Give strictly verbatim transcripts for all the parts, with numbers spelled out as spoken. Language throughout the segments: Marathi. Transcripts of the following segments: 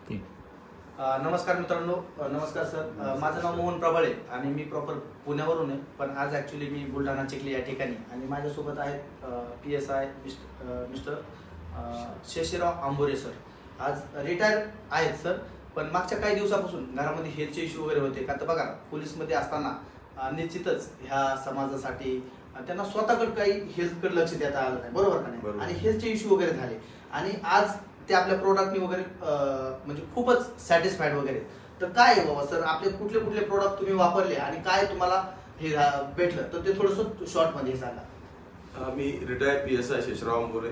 अ, नमस्कार मित्रांनो, अ, नमस्कार सर. अ, माझं नाव मोहन प्रबळे आणि मी प्रॉपर पुण्यावरून आहे, पण आज ॲक्च्युली मी बुलढाणा चिखली या ठिकाणी आणि माझ्यासोबत आहेत P S I mister mister Sheshrao Ambore sir. आज रिटायर आहेत सर, पण मागच्या काही दिवसापासून घरामध्ये हेल्थचे इश्यू वगैरे होते. का तर बघा, पोलीसमध्ये असताना अ, निश्चितच ह्या समाजासाठी अ, त्यांना स्वतःकडे काही हेल्थकडे लक्ष देता आलं नाही, बरोबर का नाही, आणि हेल्थचे इश्यू वगैरे झाले आणि आज ते आपल्या प्रोडक्टनी वगैरे म्हणजे खूपच सॅटिस्फाईड वगैरे. तर काय आहे बाबा सर, आपले कुठले कुठले प्रोडक्ट तुम्ही वापरले आणि काय तुम्हाला हे भेटलं, तर ते थोडंसं शॉर्टमध्ये सांगा. मी retired P S I Sheshrao Ambore.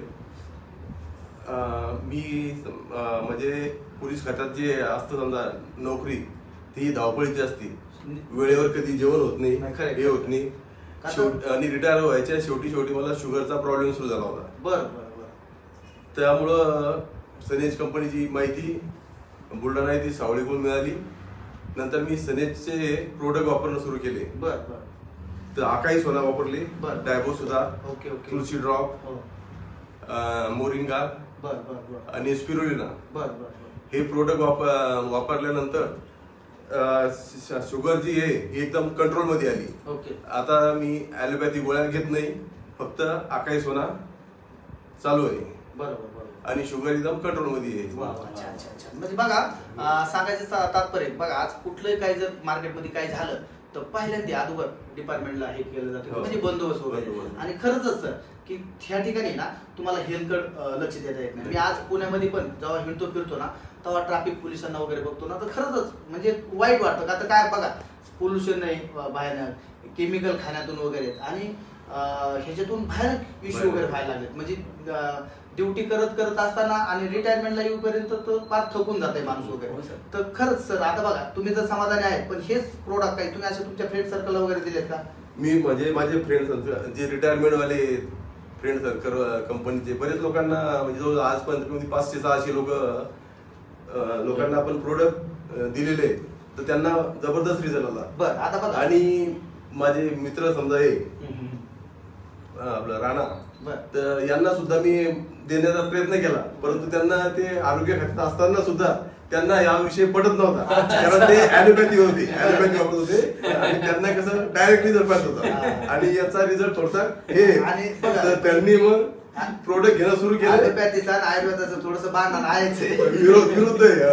मी म्हणजे पोलीस खात्यात जे असतं समजा नोकरी, ती धावपळीची असते. वेळेवर कधी जेवण होत नाही, हे होत नाही. आणि रिटायर व्हायच्या शेवटी शेवटी मला शुगरचा प्रॉब्लेम सुरू झाला होता. बरं बरं बरं. त्यामुळं सनेज कंपनीची माहिती बुलढाणा येथे सावळीकडून मिळाली. नंतर मी सनेजचे प्रोडक्ट वापरणं सुरू केले. बरं बरं. तर आकाई सोना वापरली, डायबो सुद्धा, okay okay, tulsi drop, moringa बरं बरं बरं, आणि स्पिरुलिना, बरं बरं, हे प्रोडक्ट वापरल्यानंतर शुगर जी आहे ही एकदम कंट्रोल मध्ये आली. ओके. आता मी ॲलोपॅथी गोळ्या घेत नाही, फक्त आकाई सोना चालू आहे. बरोबर. आणि शुगर एकदम कंट्रोल मध्ये आहे. अच्छा अच्छा अच्छा. म्हणजे बघा, सांगायचं तात्पर्य बघा, आज कुठलंही काही जर मार्केटमध्ये काही झालं तर पहिल्यांदा अगोदर डिपार्टमेंटला हे केलं जातं, म्हणजे बंदोबस्त वगैरे. आणि खरंच सर की त्या ठिकाणी ना तुम्हाला हेल्थकडे लक्ष देता येत नाही. मी आज पुण्यामध्ये पण जेव्हा हिंडतो फिरतो ना, तेव्हा ट्रॅफिक पोलिसांना वगैरे बघतो ना, तर खरंच म्हणजे वाईट वाटतं. का तर काय बघा, पोल्युशन नाही, भयानक केमिकल खाण्यातून वगैरे, आणि ह्याच्यातून भयानक इश्यू वगैरे व्हायला लागलेत. म्हणजे ड्युटी करत करत असताना आणि रिटायरमेंटला येऊपर्यंत तो फार थकून जाते माणूस वगैरे. तर खरंच सर, आता बघा, तुम्ही तर समाधानी आहेत, पण हेच प्रोडक्ट काही तुम्ही असे तुमच्या फ्रेंड सर्कलला वगैरे दिलेत का? मी म्हणजे माझे फ्रेंड जे रिटायरमेंट वाले फ्रेंड सर्कल कंपनीचे बरेच लोकांना, म्हणजे जवळ आजपर्यंत पाचशे सहाशे लोक लोकांना आपण प्रोडक्ट दिलेले, तर त्यांना जबरदस्त रिझल्ट आला. बरं, आता बघा, आणि माझे मित्र समजा हे आपलं राणा, तर यांना सुद्धा मी देण्याचा प्रयत्न केला, परंतु त्यांना ते आरोग्य खात्यात असताना सुद्धा त्यांना याविषयी पटत नव्हता. कारण ते ॲलोपॅथी होती, ॲलोपॅथी वापरत होते आणि त्यांना कसं डायरेक्ट रिझल्ट पाहिजे होता, आणि याचा रिझल्ट थोडसा हे, तर त्यांनी मग प्रोडक्ट घेणं सुरू केलं. ॲलोपॅथीचा आणि आयुर्वेदाचं थोडंसं बांधण आहेच, विरोध विरुद्ध आहे.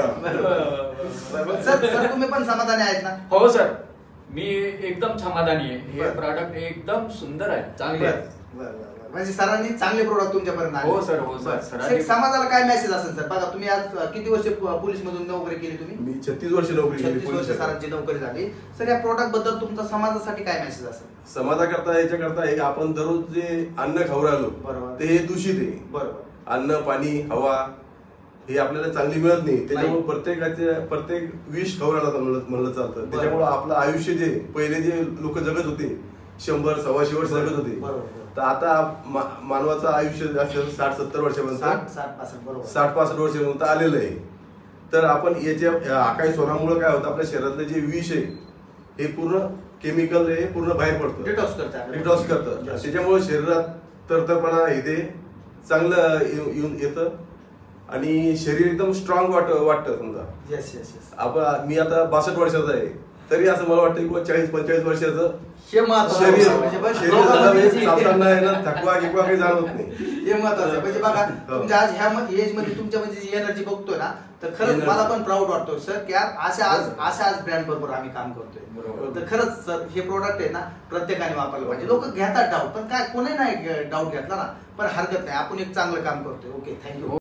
सर सर तुम्ही पण समाधानी आहेत ना? हो सर, मी एकदम समाधानी आहे. हे प्रोडक्ट एकदम सुंदर आहे, चांगले आहे. म्हणजे सरांनी चांगले प्रोडक्ट तुमच्यापर्यंत आणले. हो सर, हो सर. समाजाला काय मेसेज असेल सर? बघा, तुम्ही आज किती वर्ष पोलीस मधून नोकरी केली तुम्ही? मी छत्तीस वर्ष नोकरी केली. छत्तीस वर्ष सरांची नोकरी झाली. सर, या प्रोडक्ट बद्दल तुमचा समाजासाठी काय मेसेज असेल? समाजाकरता याच्याकरता एक, आपण दररोज जे अन्न खाऊ राहिलो, बरोबर, ते दूषित आहे. बरोबर. अन्न, पाणी, हवा हे आपल्याला चांगली मिळत नाही. त्याच्यामुळे प्रत्येकाचे प्रत्येक विष खाऊ राहिला म्हणलं चालतं. त्याच्यामुळे आपलं आयुष्य जे पहिले जे लोक जगत होते, शंभर सव्वाशे वर्ष जगत होते, तर आता मानवाचं आयुष्य साठ सत्तर वर्षापर्यंत, साठ पासष्ट वर्षापर्यंत आलेलं आहे. तर आपण याच्या आकाई सोनामुळे काय होतं, आपल्या शरीरातलं जे विष आहे हे पूर्ण केमिकल हे पूर्ण बाहेर पडतं, डिटॉक्स करतं डिटॉक्स करतं. त्याच्यामुळे शरीरात तरतरपणा येते, चांगलं येऊन येतं, आणि शरीर एकदम स्ट्रॉंग वाट वाटतं. समजा येस येस येस आपण, मी आता बासष्ट वर्षाचा आहे, तरी असं मला वाटतं की चाळीस पंचेचाळीस वर्षाचं शरीर चालताना थकवा किंवा काही जाणवत नाही. हे महत्वाचं. म्हणजे बघा, तुमच्या आज ह्या एज मध्ये तुमच्या म्हणजे जी एनर्जी बघतोय ना, तर खरंच मला पण प्राऊड वाटतो सर की अशा आज अशा आज ब्रँड बरोबर आम्ही काम करतोय. तर खरंच सर, हे प्रोडक्ट आहे ना, प्रत्येकाने वापरलं पाहिजे. लोक घेतात डाऊट, पण काय कोणी नाही डाऊट घेतला ना, पण हरकत नाही, आपण एक चांगलं काम करतोय. Okay, thank you.